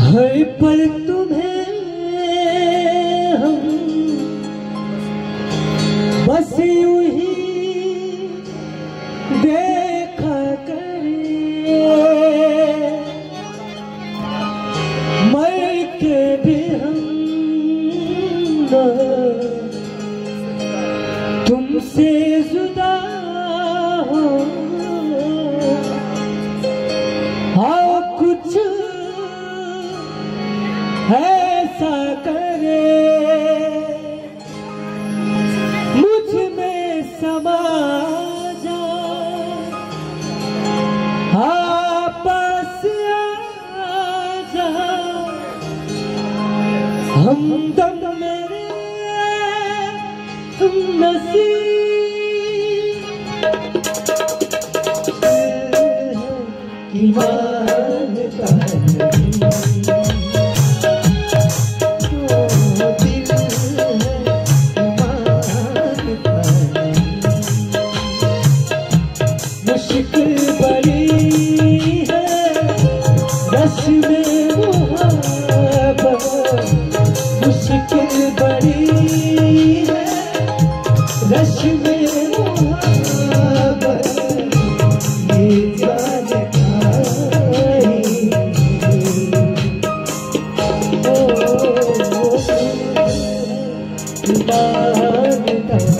हर पल तुम्हें हम बस यूं ही देखा करें, मर के भी हम तुमसे जुदा हो। हाँ कुछ ऐसा करे मुझ में समा जा, पास आ जा हमदम मेरे नसीब की मानता मुश्किल बड़ी है रस में मुहब्बत, मुश्किल बड़ी है रस में मुहब्बत, ये जानता ही मानता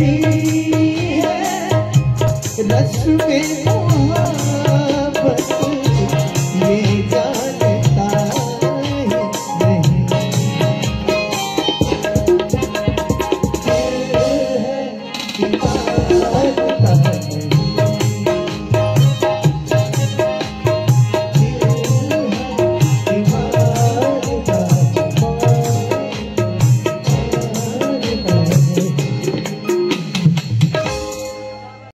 रस में मोहब्बत।